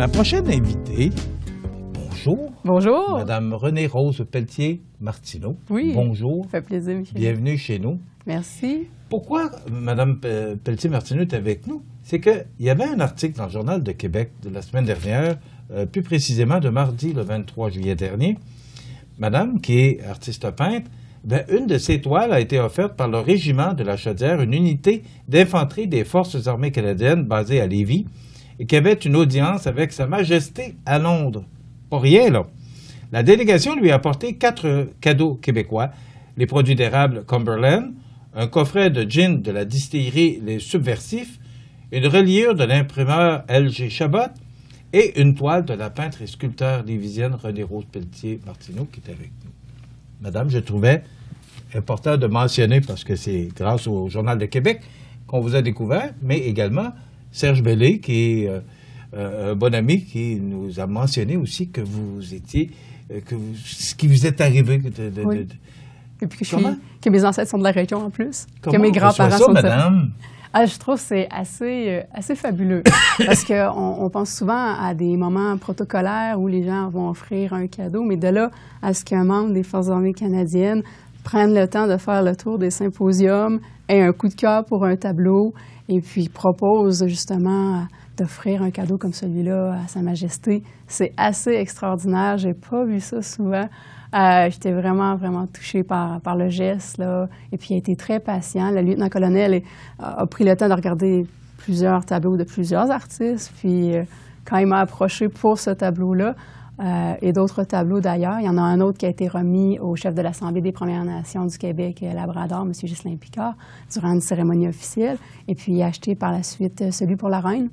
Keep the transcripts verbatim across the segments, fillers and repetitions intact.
Ma prochaine invitée, bonjour. Bonjour. Madame Renée-Rose Pelletier-Martineau. Oui. Bonjour. Ça fait plaisir, Michel. Bienvenue chez nous. Merci. Pourquoi Madame Pelletier-Martineau est avec nous? C'est qu'il y avait un article dans le Journal de Québec de la semaine dernière, euh, plus précisément de mardi, le vingt-trois juillet dernier. Madame, qui est artiste peintre, ben, une de ses toiles a été offerte par le Régiment de la Chaudière, une unité d'infanterie des Forces armées canadiennes basée à Lévis, et qui avait une audience avec Sa Majesté à Londres. Pas rien, là. La délégation lui a apporté quatre cadeaux québécois, les produits d'érable Cumberland, un coffret de gin de la distillerie Les Subversifs, une reliure de l'imprimeur L G Chabot et une toile de la peintre et sculpteur lévisienne Renée-Rose Pelletier-Martineau qui est avec nous. Madame, je trouvais important de mentionner, parce que c'est grâce au Journal de Québec qu'on vous a découvert, mais également Serge Bellé, qui est euh, un bon ami, qui nous a mentionné aussi que vous étiez, euh, que vous, ce qui vous est arrivé. De, de, oui. de, de... Et puis que, je suis, que mes ancêtres sont de la région en plus. Comment que mes grands-parents ça, sont de madame? Ah, je trouve que c'est assez, euh, assez fabuleux. Parce qu'on on pense souvent à des moments protocolaires où les gens vont offrir un cadeau, mais de là à ce qu'un membre des Forces armées canadiennes prenne le temps de faire le tour des symposiums, ait un coup de cœur pour un tableau, et puis propose justement d'offrir un cadeau comme celui-là à Sa Majesté. C'est assez extraordinaire. J'ai pas vu ça souvent. Euh, J'étais vraiment, vraiment touchée par, par le geste, là. Et puis, il a été très patient. Le lieutenant-colonel a, a pris le temps de regarder plusieurs tableaux de plusieurs artistes. Puis, euh, quand il m'a approché pour ce tableau-là, euh, et d'autres tableaux d'ailleurs, il y en a un autre qui a été remis au chef de l'Assemblée des Premières Nations du Québec, Labrador, M. Ghislain Picard, durant une cérémonie officielle. Et puis, il a acheté par la suite celui pour la reine.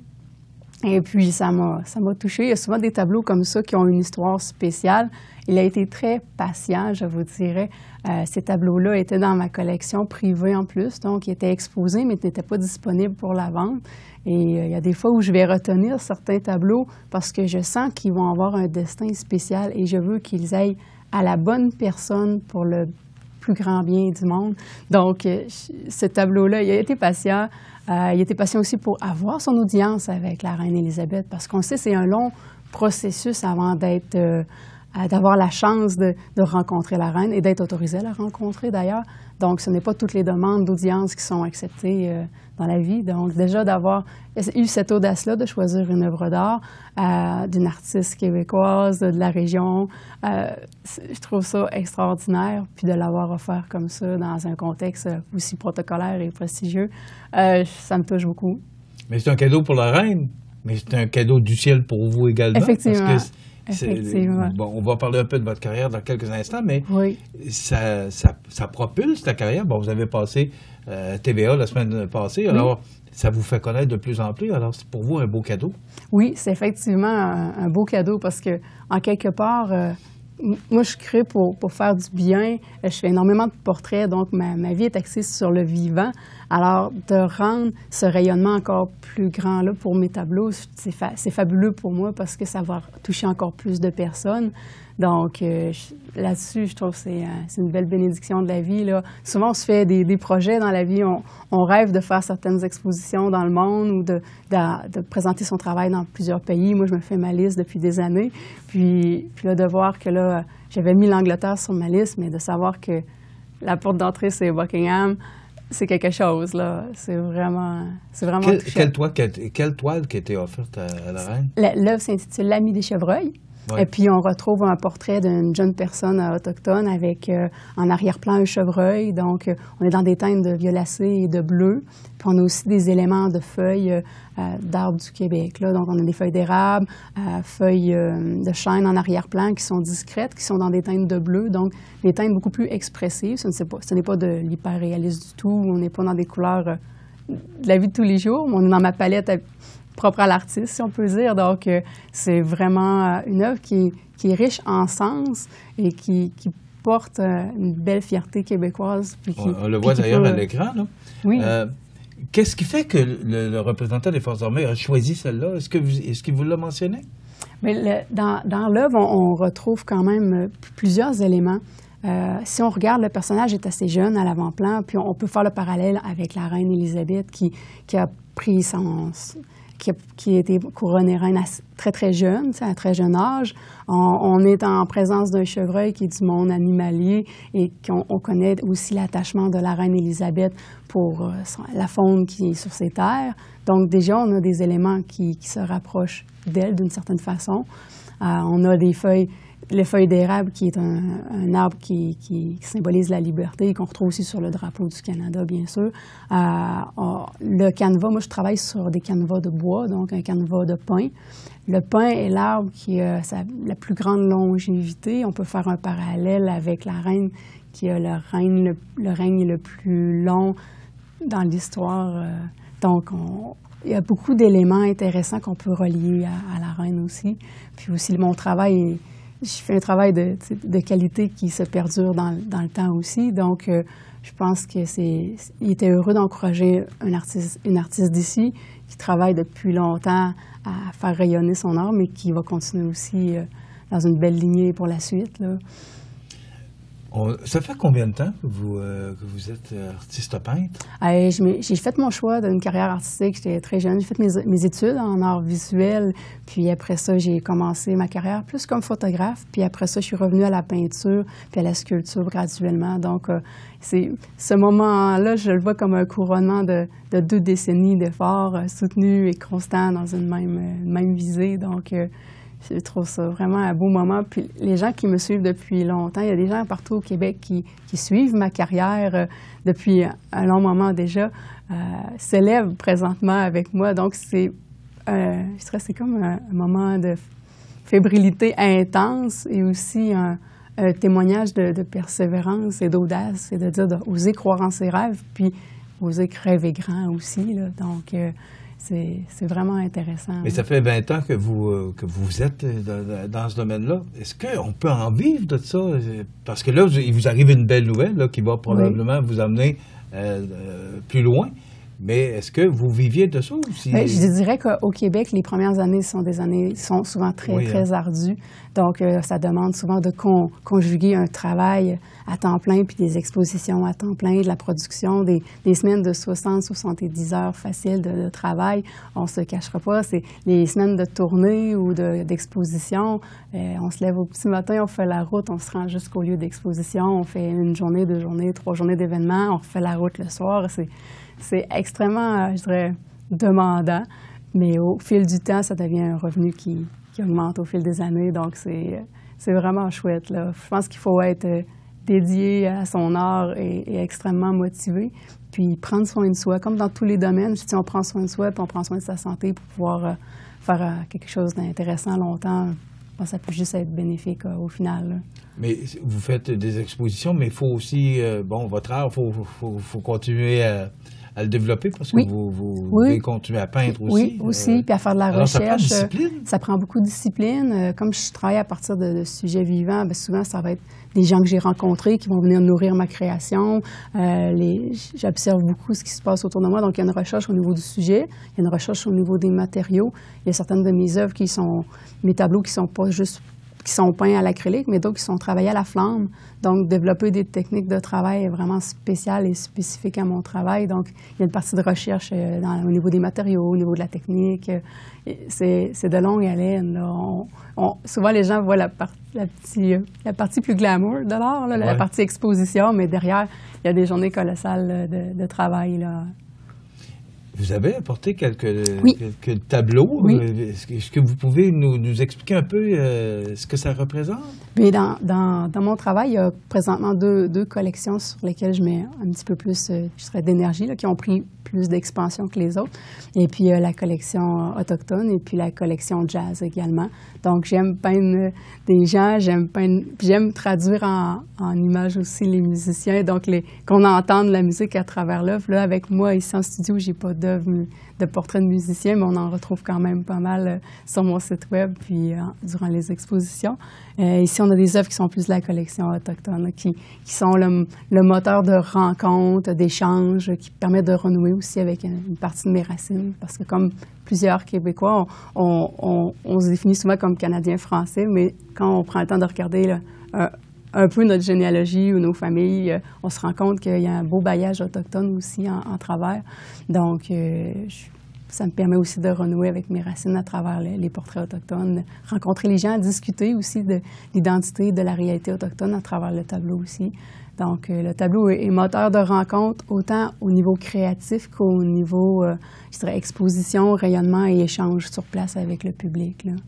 Et puis, ça m'a ça m'a touchée. Il y a souvent des tableaux comme ça qui ont une histoire spéciale. Il a été très patient, je vous dirais. Euh, ces tableaux-là étaient dans ma collection privée en plus, donc ils étaient exposés, mais n'étaient pas disponibles pour la vente. Et euh, il y a des fois où je vais retenir certains tableaux parce que je sens qu'ils vont avoir un destin spécial et je veux qu'ils aillent à la bonne personne pour le plus grand bien du monde. Donc, euh, ce tableau-là, il a été patient. Euh, il était patient aussi pour avoir son audience avec la reine Élisabeth, parce qu'on sait que c'est un long processus avant d'être, euh, d'avoir la chance de, de rencontrer la reine et d'être autorisé à la rencontrer d'ailleurs. Donc, ce n'est pas toutes les demandes d'audience qui sont acceptées euh, dans la vie. Donc, déjà d'avoir eu cette audace-là de choisir une œuvre d'art euh, d'une artiste québécoise de la région, euh, je trouve ça extraordinaire. Puis de l'avoir offert comme ça dans un contexte aussi protocolaire et prestigieux, euh, ça me touche beaucoup. Mais c'est un cadeau pour la reine, mais c'est un cadeau du ciel pour vous également. Effectivement. Parce que Effectivement. Bon, on va parler un peu de votre carrière dans quelques instants, mais oui. ça, ça, ça propulse ta carrière. Bon, vous avez passé euh, T V A la semaine passée, alors oui. Ça vous fait connaître de plus en plus. Alors, c'est pour vous un beau cadeau? Oui, c'est effectivement un, un beau cadeau parce que, en quelque part, euh, moi, je crée pour, pour faire du bien. Je fais énormément de portraits, donc ma, ma vie est axée sur le vivant. Alors, de rendre ce rayonnement encore plus grand là pour mes tableaux, c'est fa fabuleux pour moi parce que ça va toucher encore plus de personnes. Donc, euh, là-dessus, je trouve que c'est euh, une belle bénédiction de la vie, là. Souvent, on se fait des, des projets dans la vie. On, on rêve de faire certaines expositions dans le monde ou de, de, de présenter son travail dans plusieurs pays. Moi, je me fais ma liste depuis des années. Puis, puis là, de voir que là, j'avais mis l'Angleterre sur ma liste, mais de savoir que la porte d'entrée, c'est Buckingham, c'est quelque chose, là. C'est vraiment, c'est vraiment quelle, touchant. Quelle toile, quelle, quelle toile qui a été offerte à, à la reine? L'œuvre s'intitule L'Ami des chevreuils. Ouais. Et puis, on retrouve un portrait d'une jeune personne autochtone avec euh, en arrière-plan un chevreuil. Donc, euh, on est dans des teintes de violacé et de bleu. Puis, on a aussi des éléments de feuilles euh, d'arbres du Québec, là. Donc, on a des feuilles d'érable, euh, feuilles euh, de chêne en arrière-plan qui sont discrètes, qui sont dans des teintes de bleu. Donc, des teintes beaucoup plus expressives. Ce n'est pas, ce n'est pas de l'hyper-réaliste du tout. On n'est pas dans des couleurs euh, de la vie de tous les jours. On est dans ma palette à, propre à l'artiste, si on peut dire. Donc, euh, c'est vraiment euh, une œuvre qui, qui est riche en sens et qui, qui porte euh, une belle fierté québécoise. Puis qui, on, on le voit d'ailleurs peut... à l'écran, là. Oui. Euh, Qu'est-ce qui fait que le, le représentant des Forces armées a choisi celle-là? Est-ce que vous, est-ce qu'il vous l'a mentionné? Mais le, dans dans l'œuvre, on, on retrouve quand même plusieurs éléments. Euh, si on regarde, le personnage est assez jeune à l'avant-plan, puis on, on peut faire le parallèle avec la reine Élisabeth qui, qui a pris son... qui a, qui a été couronnée reine à très, très jeune, à un très jeune âge. On, on est en présence d'un chevreuil qui est du monde animalier et qu'on on connaît aussi l'attachement de la reine Élisabeth pour euh, son, la faune qui est sur ses terres. Donc, déjà, on a des éléments qui, qui se rapprochent d'elle d'une certaine façon. Euh, on a des feuilles, les feuilles d'érable qui est un, un arbre qui, qui, qui symbolise la liberté et qu'on retrouve aussi sur le drapeau du Canada, bien sûr. Euh, on, le canevas, moi, je travaille sur des canevas de bois, donc un canevas de pin. Le pin est l'arbre qui a sa, la plus grande longévité. On peut faire un parallèle avec la reine qui a le règne le, le, règne le plus long dans l'histoire. Euh, donc, on, il y a beaucoup d'éléments intéressants qu'on peut relier à, à la reine aussi. Puis aussi, mon travail, je fais un travail de, de qualité qui se perdure dans, dans le temps aussi. Donc, euh, je pense que c'est, il était heureux d'encourager un artiste, une artiste d'ici qui travaille depuis longtemps à faire rayonner son art, mais qui va continuer aussi euh, dans une belle lignée pour la suite, là. On, ça fait combien de temps que vous, euh, que vous êtes artiste peintre? Euh, j'ai fait mon choix d'une carrière artistique. J'étais très jeune. J'ai fait mes, mes études en art visuel. Puis après ça, j'ai commencé ma carrière plus comme photographe. Puis après ça, je suis revenue à la peinture puis à la sculpture graduellement. Donc, euh, c'est ce moment-là, je le vois comme un couronnement de, de deux décennies d'efforts euh, soutenus et constants dans une même, une même visée. Donc, euh, je trouve ça vraiment un beau moment. Puis les gens qui me suivent depuis longtemps, il y a des gens partout au Québec qui, qui suivent ma carrière euh, depuis un long moment déjà, euh, s'élèvent présentement avec moi. Donc, c'est, euh, je dirais, c'est comme un, un moment de fébrilité intense et aussi un, un témoignage de, de persévérance et d'audace et de dire d'oser croire en ses rêves, puis oser rêver grand aussi, là. Donc, euh, c'est vraiment intéressant. Mais ça fait vingt ans que vous, euh, que vous êtes dans, dans ce domaine-là. Est-ce qu'on peut en vivre de ça? Parce que là, il vous arrive une belle nouvelle là, qui va probablement oui. vous amener euh, euh, plus loin. Mais est-ce que vous viviez de ça aussi? Bien, je dirais qu'au Québec, les premières années sont des années sont souvent très, oui, très hein. ardues. Donc, euh, ça demande souvent de con, conjuguer un travail à temps plein puis des expositions à temps plein, de la production, des, des semaines de soixante à soixante-dix heures faciles de, de travail. On ne se cachera pas. C'est les semaines de tournée ou d'exposition. De, euh, on se lève au petit matin, on fait la route, on se rend jusqu'au lieu d'exposition. On fait une journée, deux journées, trois journées d'événements. On refait la route le soir. C'est C'est extrêmement, je dirais, demandant, mais au fil du temps, ça devient un revenu qui, qui augmente au fil des années, donc c'est vraiment chouette, là. Je pense qu'il faut être dédié à son art et, et extrêmement motivé, puis prendre soin de soi, comme dans tous les domaines. Si on prend soin de soi, puis on prend soin de sa santé pour pouvoir euh, faire euh, quelque chose d'intéressant longtemps, ça peut juste être bénéfique euh, au final, là. Mais vous faites des expositions, mais il faut aussi, euh, bon, votre art, il faut, faut, faut continuer à... à le développer parce que oui. vous, vous, vous oui. devez continuer à peindre aussi. Oui, aussi, euh, puis à faire de la alors, recherche. Ça prend, discipline. ça prend beaucoup de discipline. Euh, comme je travaille à partir de, de sujets vivants, bien souvent, ça va être des gens que j'ai rencontrés qui vont venir nourrir ma création. Euh, J'observe beaucoup ce qui se passe autour de moi. Donc, il y a une recherche au niveau du sujet, il y a une recherche au niveau des matériaux. Il y a certaines de mes œuvres qui sont, mes tableaux qui sont pas juste qui sont peints à l'acrylique, mais d'autres qui sont travaillés à la flamme. Donc, développer des techniques de travail vraiment spéciales et spécifiques à mon travail. Donc, il y a une partie de recherche euh, dans, au niveau des matériaux, au niveau de la technique. C'est de longue haleine, là. On, on, souvent, les gens voient la, part, la, petit, la partie plus glamour de l'art, ouais. La partie exposition, mais derrière, il y a des journées colossales de, de travail, là. Vous avez apporté quelques, oui. quelques tableaux. Oui. Est-ce que, est-ce que vous pouvez nous, nous expliquer un peu euh, ce que ça représente? Bien, dans, dans, dans mon travail, il y a présentement deux, deux collections sur lesquelles je mets un petit peu plus euh, je dirais, d'énergie, qui ont pris plus d'expansion que les autres. Et puis, euh, la collection autochtone et puis la collection jazz également. Donc, j'aime peindre des gens, j'aime peindre, j'aime traduire en, en images aussi les musiciens, donc qu'on entende la musique à travers l'œuvre. Là, avec moi, ici en studio, j'ai pas d'œuvre de portraits de musiciens, mais on en retrouve quand même pas mal euh, sur mon site web, puis euh, durant les expositions. Euh, ici, on a des œuvres qui sont plus de la collection autochtone, là, qui, qui sont le, le moteur de rencontres, d'échanges, qui permet de renouer aussi avec une, une partie de mes racines, parce que comme plusieurs Québécois, on, on, on, on se définit souvent comme Canadiens-Français, mais quand on prend le temps de regarder là, un, un peu notre généalogie ou nos familles, on se rend compte qu'il y a un beau bailliage autochtone aussi en, en travers. Donc, euh, je, ça me permet aussi de renouer avec mes racines à travers les, les portraits autochtones, rencontrer les gens, discuter aussi de l'identité, de la réalité autochtone à travers le tableau aussi. Donc, euh, le tableau est, est moteur de rencontre autant au niveau créatif qu'au niveau, euh, je dirais, exposition, rayonnement et échange sur place avec le public, là.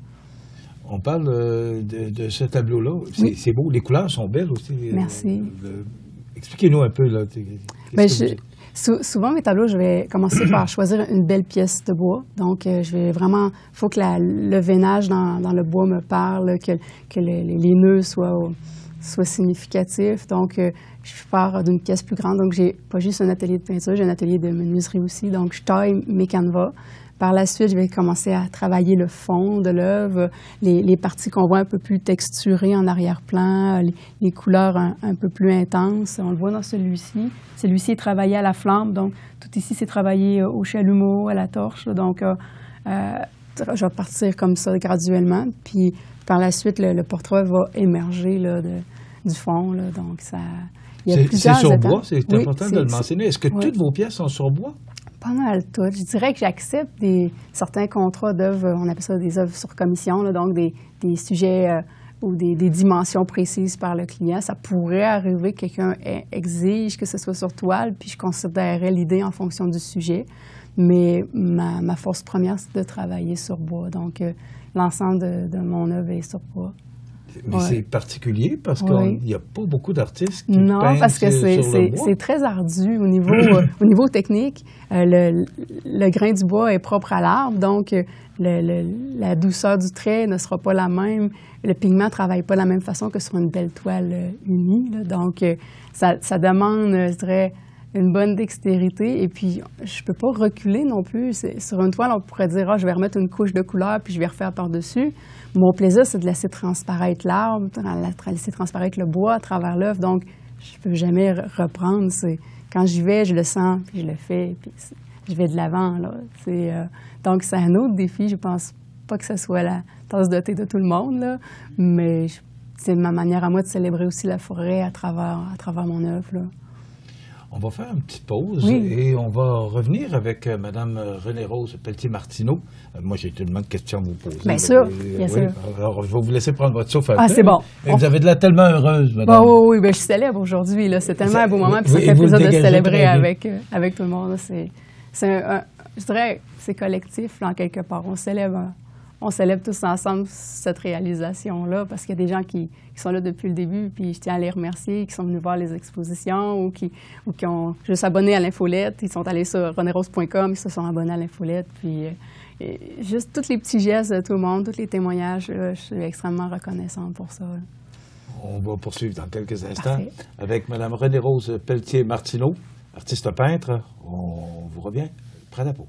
On parle euh, de, de ce tableau-là. C'est Oui. c'est beau. Les couleurs sont belles aussi. Merci. Euh, le- Expliquez-nous un peu, là. Qu'est-ce Bien, que je, vous- sou- souvent, mes tableaux, je vais commencer par choisir une belle pièce de bois. Donc, euh, je vais vraiment... Il faut que la- le veinage dans, dans le bois me parle, que, que le- les nœuds soient, soient significatifs. Donc, euh, je pars d'une pièce plus grande. Donc, j'ai pas juste un atelier de peinture, j'ai un atelier de menuiserie aussi. Donc, je taille mes canevas. Par la suite, je vais commencer à travailler le fond de l'œuvre, les, les parties qu'on voit un peu plus texturées en arrière-plan, les, les couleurs un, un peu plus intenses. On le voit dans celui-ci. Celui-ci est travaillé à la flamme, donc tout ici, c'est travaillé au chalumeau, à la torche. Donc, euh, euh, je vais partir comme ça graduellement. Puis, par la suite, le, le portrait va émerger là, de, du fond. Là, donc, ça... Il y a C'est c'est plusieurs sur étapes. bois, c'est Oui, important de c'est- le mentionner. Est-ce que oui. toutes vos pièces sont sur bois? Pas mal tout. Je dirais que j'accepte des, certains contrats d'œuvres, on appelle ça des œuvres sur commission, là, donc des, des sujets euh, ou des, des dimensions précises par le client. Ça pourrait arriver que quelqu'un e- exige que ce soit sur toile, puis je considérerais l'idée en fonction du sujet. Mais ma, ma force première, c'est de travailler sur bois. Donc, euh, l'ensemble de, de mon œuvre est sur bois. Mais Ouais. c'est particulier parce Oui. qu'il n'y a pas beaucoup d'artistes qui Non, peignent parce que sur- c'est, sur le c'est, bois. c'est très ardu au niveau, euh, au niveau technique. Euh, le, le grain du bois est propre à l'arbre, donc euh, le, le- la douceur du trait ne sera pas la même. Le pigment ne travaille pas de la même façon que sur une belle toile euh, unie, là. Donc, euh, ça, ça demande, euh, je dirais, une bonne dextérité. Et puis, je peux pas reculer non plus. C'est- sur une toile, on pourrait dire, ah, je vais remettre une couche de couleur puis je vais refaire par-dessus. Mon plaisir, c'est de laisser transparaître l'arbre, de laisser transparaître le bois à travers l'œuvre. Donc, je peux jamais re- reprendre. C'est, quand j'y vais, je le sens, puis je le fais, puis c'est- je vais de l'avant, là. C'est, euh, donc, c'est un autre défi. Je pense pas que ce soit la tasse de thé de tout le monde, là, mais je- c'est ma manière à moi de célébrer aussi la forêt à travers, à travers mon œuvre, là. On va faire une petite pause Oui. et on va revenir avec euh, Mme Renée-Rose Pelletier-Martineau. Euh, moi, j'ai tellement de questions à vous poser. Bien là. sûr, Et, bien oui. sûr. Alors, je vais vous laisser prendre votre souffle. un Ah, peu, c'est bon. Mais On- vous avez de l'air tellement heureuse, Bah, Madame. oui, oui, ben, je célèbre aujourd'hui. Là. C'est tellement Ça- un beau moment, oui, puis ça oui, fait vous le plaisir de dégagez célébrer très bien. avec, euh, avec tout le monde. là. C'est, c'est un, un- je dirais que c'est collectif, là, en quelque part. On célèbre, euh, on célèbre tous ensemble cette réalisation-là, parce qu'il y a des gens qui, qui sont là depuis le début, puis je tiens à les remercier, qui sont venus voir les expositions ou qui, ou qui ont juste abonné à l'infolette. Ils sont allés sur rené rose point com, ils se sont abonnés à l'infolette, puis... euh, et juste tous les petits gestes de tout le monde, tous les témoignages, là, je suis extrêmement reconnaissante pour ça. là. On va poursuivre dans quelques instants Parfait. avec Mme Renée-Rose Pelletier-Martineau, artiste peintre. On vous revient après la pause.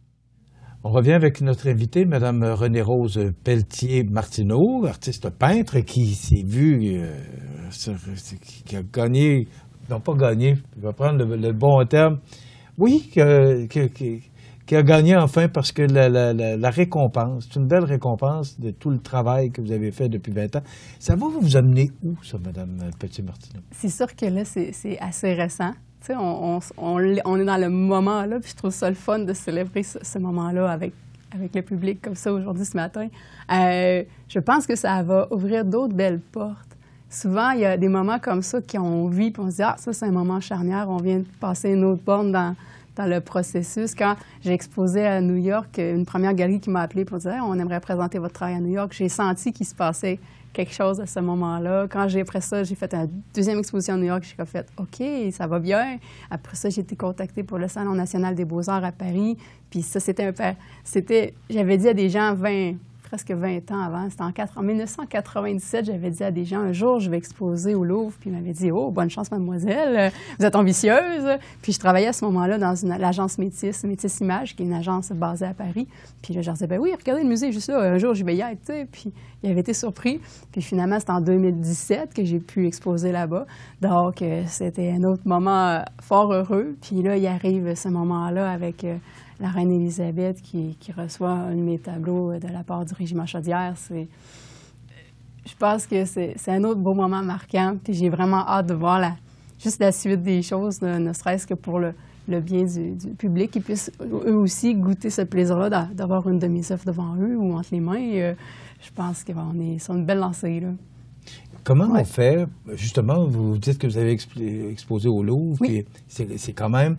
On revient avec notre invitée, Mme Renée-Rose Pelletier-Martineau, artiste peintre qui s'est vue, euh, sur- qui a gagné, non pas gagné, je vais prendre le, le bon terme, oui, que, que- que- qui a gagné enfin parce que la, la- la- la récompense, c'est une belle récompense de tout le travail que vous avez fait depuis vingt ans. Ça va vous amener où, ça, Mme Pelletier-Martineau? C'est sûr que là, c'est c'est assez récent. Tu sais, on, on, on l'est- on est dans le moment là, puis je trouve ça le fun de célébrer ce, ce moment-là avec, avec le public comme ça aujourd'hui, ce matin. Euh, je pense que ça va ouvrir d'autres belles portes. Souvent, il y a des moments comme ça qui ont vie, puis on se dit, ah, ça, c'est un moment charnière, on vient de passer une autre borne dans, dans le processus. Quand j'ai exposé à New York, une première galerie qui m'a appelé pour dire, hey, on aimerait présenter votre travail à New York, j'ai senti qu'il se passait quelque chose à ce moment-là. Quand j'ai, après ça, j'ai fait une deuxième exposition à New York, j'ai fait « OK, ça va bien ». Après ça, j'ai été contactée pour le Salon national des beaux-arts à Paris. Puis ça, c'était un peu... C'était... J'avais dit à des gens vingt, presque vingt ans avant, c'était en, quatre, en mille neuf cent quatre-vingt-dix-sept, j'avais dit à des gens « Un jour, je vais exposer au Louvre ». Puis ils m'avaient dit « Oh, bonne chance, mademoiselle, vous êtes ambitieuse ». Puis je travaillais à ce moment-là dans une, l'agence Métis, Métis Images, qui est une agence basée à Paris. Puis là, je leur disais « Ben oui, regardez le musée, juste là, un jour, je vais y être ». Tu sais. Puis ils avaient été surpris. Puis finalement, c'est en deux mille dix-sept que j'ai pu exposer là-bas. Donc, euh, c'était un autre moment euh, fort heureux. Puis là, il arrive ce moment-là avec euh, la reine Élisabeth qui, qui reçoit un de mes tableaux euh, de la part du Régiment Chaudière. C'est, je pense que c'est, c'est un autre beau moment marquant. Puis j'ai vraiment hâte de voir la, juste la suite des choses, ne, ne serait-ce que pour le, le bien du, du public, qu'ils puissent eux aussi goûter ce plaisir-là d'a- d'avoir une demi-sœuf devant eux ou entre les mains. Euh, je pense qu'on est sur une belle lancée, là. Comment Ouais. on fait, justement, vous dites que vous avez expl- exposé au Louvre, Oui. puis c'est c'est quand même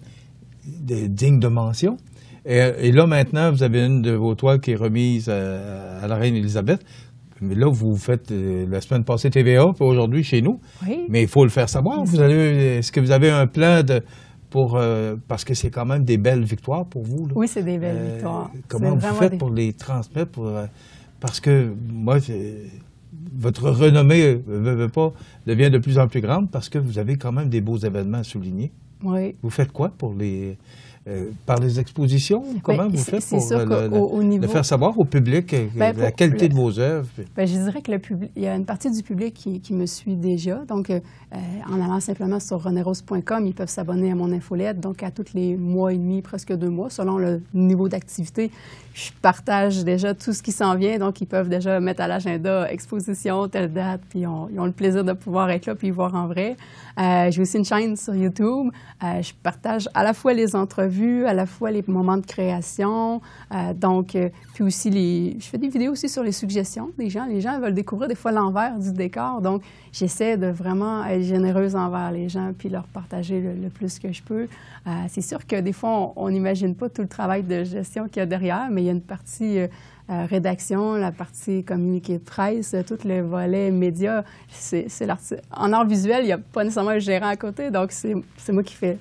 de- digne de mention. Et, et là, maintenant, vous avez une de vos toiles qui est remise à, à la reine Élisabeth. Mais là, vous faites euh, la semaine passée T V A, puis aujourd'hui chez nous. Oui. Mais il faut le faire savoir. Vous avez, est-ce que vous avez un plan de pour euh, parce que c'est quand même des belles victoires pour vous, là? Oui, c'est des belles Euh, victoires. Comment C'est vous vraiment faites des- pour les transmettre pour, euh, parce que moi, c'est- votre renommée, euh, veut, veut pas, devient de plus en plus grande parce que vous avez quand même des beaux événements à souligner. Oui. Vous faites quoi pour les euh, par les expositions? Comment Ben, vous c'est- faites c'est pour sûr euh, le, qu'au- au le niveau- faire savoir au public euh, Ben, la pour qualité le- de vos œuvres? Ben, je dirais que le public, il y a une partie du public qui, qui me suit déjà. Donc, euh, euh, en allant simplement sur rené rose point com, ils peuvent s'abonner à mon infolette. Donc, à tous les mois et demi, presque deux mois, selon le niveau d'activité, je partage déjà tout ce qui s'en vient. Donc, ils peuvent déjà mettre à l'agenda exposition, telle date, puis ils ont, ils ont le plaisir de pouvoir être là puis voir en vrai. Euh, j'ai aussi une chaîne sur YouTube. Euh, je partage à la fois les entrevues, à la fois les moments de création. Euh, donc, euh, puis aussi, les, je fais des vidéos aussi sur les suggestions des gens. Les gens veulent découvrir des fois l'envers du décor. Donc, j'essaie de vraiment être généreuse envers les gens puis leur partager le, le plus que je peux. Euh, c'est sûr que des fois, on n'imagine pas tout le travail de gestion qu'il y a derrière, mais il y a une partie euh, euh, rédaction, la partie communiqué de presse, euh, tout le volet médias. C'est, c'est l'arti- en art visuel, il n'y a pas nécessairement un gérant à côté, donc c'est, c'est moi qui fais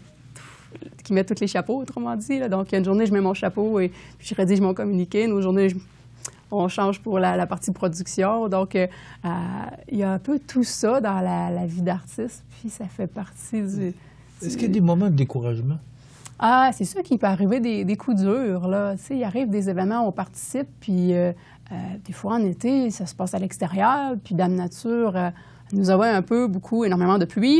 qui met tous les chapeaux, autrement dit, là. Donc, une journée, je mets mon chapeau et puis je rédige mon communiqué. Une autre journée, je- on change pour la, la partie production. Donc, euh, euh, il y a un peu tout ça dans la, la vie d'artiste, puis ça fait partie du... Est-ce du- qu'il y a des moments de découragement? Ah, c'est sûr qu'il peut arriver des, des coups durs, là. Tu sais, il arrive des événements, on participe, puis euh, euh, des fois, en été, ça se passe à l'extérieur, puis Dame Nature euh, nous avons un peu, beaucoup, énormément de pluie.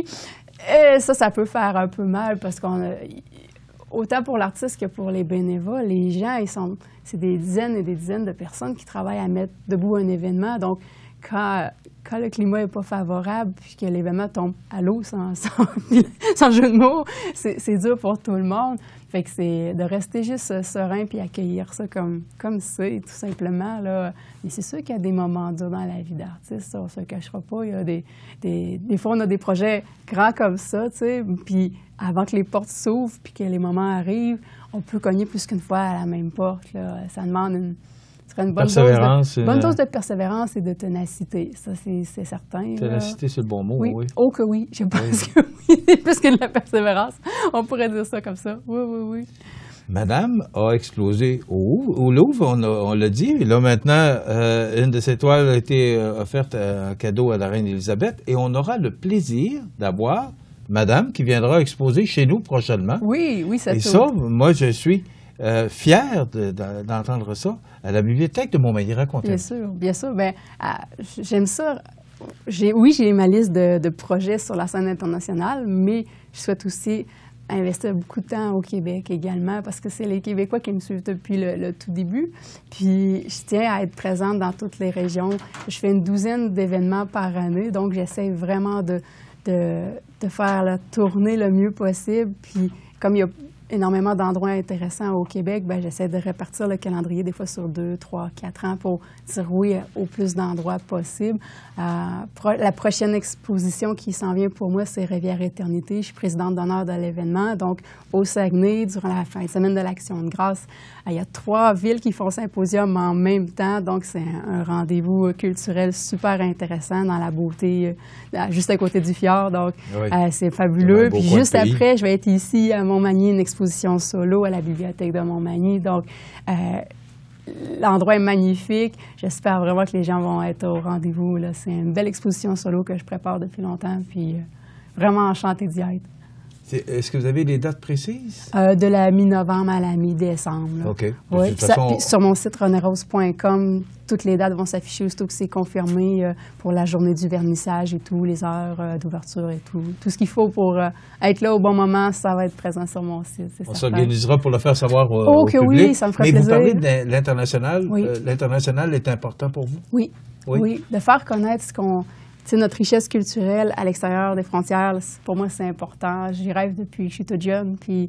Et ça, ça peut faire un peu mal parce qu'on a, autant pour l'artiste que pour les bénévoles, les gens, ils sont, c'est des dizaines et des dizaines de personnes qui travaillent à mettre debout un événement. Donc, quand, quand le climat n'est pas favorable puis que l'événement tombe à l'eau sans, sans, sans jeu de mots, c'est, c'est dur pour tout le monde. Fait que c'est de rester juste serein puis accueillir ça comme, comme c'est, tout simplement, là. Mais c'est sûr qu'il y a des moments durs dans la vie d'artiste, ça, on se le cachera pas. Il y a des, des, des fois, on a des projets grands comme ça, tu sais, puis avant que les portes s'ouvrent puis que les moments arrivent, on peut cogner plus qu'une fois à la même porte, là. Ça demande une, ça serait une bonne, Persévérance, dose de, bonne une- dose de persévérance et de ténacité. Ça, c'est, c'est certain. là. Ténacité, c'est le bon mot, Oui. oui. Oh que oui, je pense que oui, c'est plus que de la persévérance. On pourrait dire ça comme ça. Oui, oui, oui. Madame a explosé au, au Louvre, on, a- on l'a dit. Et là, maintenant, euh, une de ses toiles a été euh, offerte euh, en cadeau à la reine Élisabeth. Et on aura le plaisir d'avoir Madame qui viendra exposer chez nous prochainement. Oui, oui, ça Et tourne. ça, moi, je suis euh, fier de- de- d'entendre ça à la bibliothèque de Montmagny. Racontez. Bien sûr, bien sûr. Ben, ah, j'aime ça. J'ai, oui, j'ai ma liste de, de projets sur la scène internationale, mais je souhaite aussi investir beaucoup de temps au Québec également parce que c'est les Québécois qui me suivent depuis le, le tout début. Puis je tiens à être présente dans toutes les régions. Je fais une douzaine d'événements par année, donc j'essaie vraiment de, de, de faire la tournée le mieux possible. Puis comme il y a énormément d'endroits intéressants au Québec, ben j'essaie de répartir le calendrier des fois sur deux, trois, quatre ans pour dire oui au plus d'endroits possible. Euh, pro- la prochaine exposition qui s'en vient pour moi, c'est Rivière Éternité. Je suis présidente d'honneur de l'événement. Donc, au Saguenay, durant la fin de semaine de l'Action de grâce, euh, il y a trois villes qui font symposium en même temps. Donc, c'est un, un rendez-vous culturel super intéressant dans la beauté, euh, juste à côté du fjord. Donc, Oui. euh, c'est Dans fabuleux. un beau Puis coin de juste pays. après, je vais être ici à Montmagny, une exposition solo à la bibliothèque de Montmagny. Donc, euh, l'endroit est magnifique. J'espère vraiment que les gens vont être au rendez-vous, là. C'est une belle exposition solo que je prépare depuis longtemps, puis euh, vraiment enchantée d'y être. C'est- Est-ce que vous avez des dates précises? Euh, de la mi-novembre à la mi-décembre, là. OK. De Oui, toute puis ça- façon- puis sur mon site rené rose point com, toutes les dates vont s'afficher aussitôt que c'est confirmé euh, pour la journée du vernissage et tout, les heures euh, d'ouverture et tout. Tout ce qu'il faut pour euh, être là au bon moment, ça va être présent sur mon site, c'est On certain. s'organisera pour le faire savoir au, Oh au que public. oui, ça me ferait Mais plaisir. vous parlez de l'in- l'international. Oui. Euh, l'international est important pour vous? Oui, Oui. oui, de faire connaître ce qu'on, tu sais, notre richesse culturelle à l'extérieur des frontières, c'est- pour moi, c'est important. J'y rêve depuis que je suis toute jeune, puis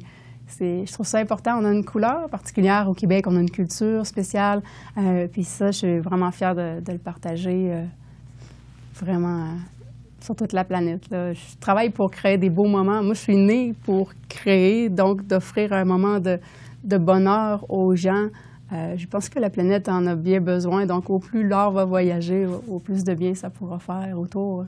c'est, je trouve ça important. On a une couleur particulière au Québec, on a une culture spéciale. Euh, puis ça, je suis vraiment fière de, de le partager euh, vraiment euh, sur toute la planète, là. Je travaille pour créer des beaux moments. Moi, je suis née pour créer, donc d'offrir un moment de, de bonheur aux gens. Euh, je pense que la planète en a bien besoin. Donc, au plus l'art va voyager, au, au plus de bien ça pourra faire autour.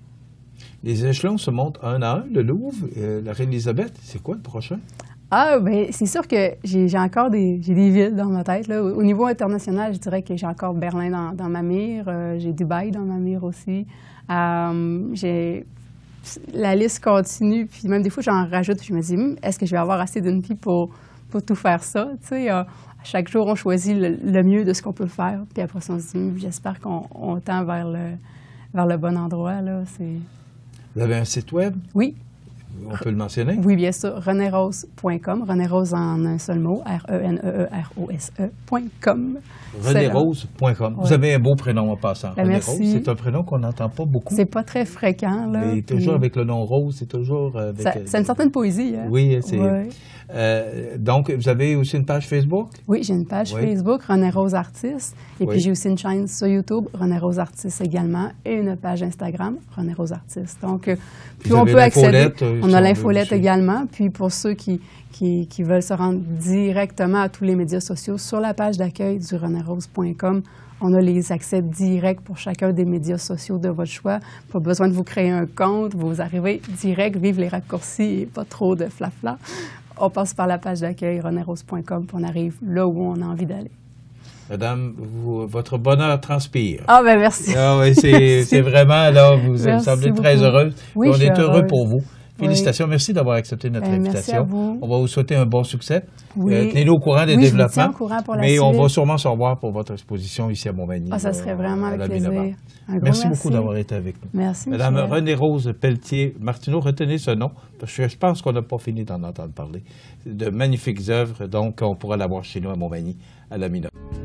Les échelons se montent un à un. Le Louvre, euh, la Reine Élisabeth, c'est quoi le prochain? Ah, bien, c'est sûr que j'ai, j'ai encore des, j'ai des villes dans ma tête, là. Au, au niveau international, je dirais que j'ai encore Berlin dans, dans ma mire. Euh, j'ai Dubaï dans ma mire aussi. Euh, j'ai... La liste continue, puis même des fois, j'en rajoute, puis je me dis, hm, est-ce que je vais avoir assez d'une vie pour, pour tout faire ça? Tu sais, euh, chaque jour, on choisit le, le mieux de ce qu'on peut faire, puis après ça, on se dit, hm, j'espère qu'on on tend vers le, vers le bon endroit, là. C'est... Vous avez un site web? Oui. On peut le mentionner? Oui, bien sûr. rené rose point com. René Rose en un seul mot. R E N E E R O S E point com. rené rose point com. Vous avez un beau prénom en passant. Ben, René merci. Rose, c'est un prénom qu'on n'entend pas beaucoup. C'est pas très fréquent, là. Mais toujours puis... avec le nom Rose, c'est toujours avec... Ça, c'est une certaine poésie, hein? Oui, c'est... Ouais. Euh, donc, vous avez aussi une page Facebook? Oui, j'ai une page oui. Facebook, René Rose Artiste. Et oui. puis, j'ai aussi une chaîne sur YouTube, René Rose Artiste également, et une page Instagram, René Rose Artiste. Donc, puis on peut accéder. On a l'infolette également. Puis, pour ceux qui, qui, qui veulent se rendre directement à tous les médias sociaux, sur la page d'accueil du rené rose point com, on a les accès directs pour chacun des médias sociaux de votre choix. Pas besoin de vous créer un compte. Vous arrivez direct, vive les raccourcis et pas trop de flafla. On passe par la page d'accueil rené rose point com, puis on arrive là où on a envie d'aller. Madame, vous, votre bonheur transpire. Ah, ben merci. Ah oui, c'est, c'est vraiment, là, vous me semblez beaucoup. Très heureuse. Oui, on est heureux heureuse. pour vous. Félicitations. Oui. Merci d'avoir accepté notre ben, invitation. Merci à vous. On va vous souhaiter un bon succès. Oui. Euh, tenez-nous au courant des oui, développements. Je vous tiens au courant pour la mais suite. on va sûrement se revoir pour votre exposition ici à Montmagny. Ah, ça serait là, vraiment avec plaisir. Un merci, merci beaucoup d'avoir été avec nous. Merci, Madame Michel. Renée-Rose Pelletier-Martineau, retenez ce nom, parce que je pense qu'on n'a pas fini d'en entendre parler. De magnifiques œuvres, donc on pourra l'avoir chez nous à Montmagny, à la Mina.